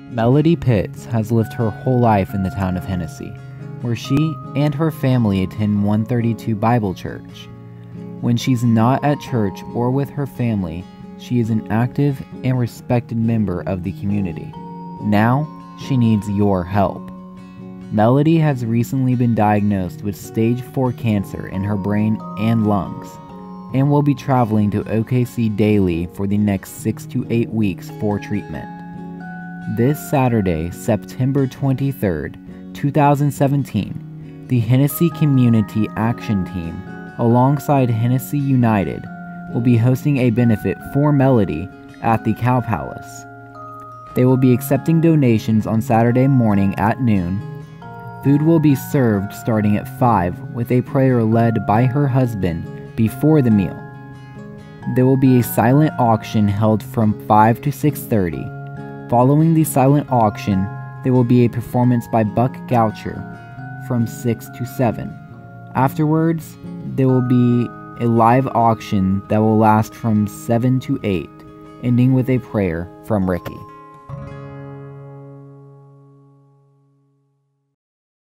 Melody Pitts has lived her whole life in the town of Hennessy, where she and her family attend 132 Bible Church. When she's not at church or with her family, she is an active and respected member of the community. Now, she needs your help. Melody has recently been diagnosed with stage 4 cancer in her brain and lungs, and will be traveling to OKC daily for the next 6 to 8 weeks for treatment. This Saturday, September 23rd, 2017, the Hennessy Community Action Team, alongside Hennessy United, will be hosting a benefit for Melody at the Cow Palace. They will be accepting donations on Saturday morning at noon. Food will be served starting at 5 with a prayer led by her husband before the meal. There will be a silent auction held from 5 to 6:30. Following the silent auction, there will be a performance by Buck Goucher from 6 to 7. Afterwards, there will be a live auction that will last from 7 to 8, ending with a prayer from Ricky.